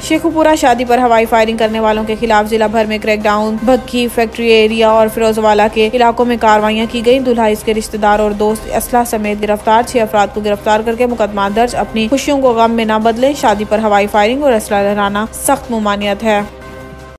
शेखुपुरा शादी पर हवाई फायरिंग करने वालों के खिलाफ जिला भर में क्रैकडाउन, भक्की फैक्ट्री एरिया और फिरोजवाला के इलाकों में कार्रवाइयां की गयी। दूल्हा, इसके रिश्तेदार और दोस्त असला समेत गिरफ्तार। 6 अफराद को गिरफ्तार करके मुकदमा दर्ज। अपनी खुशियों को गम में न बदले। शादी पर हवाई फायरिंग और असला लहराना सख्त ममानियत है।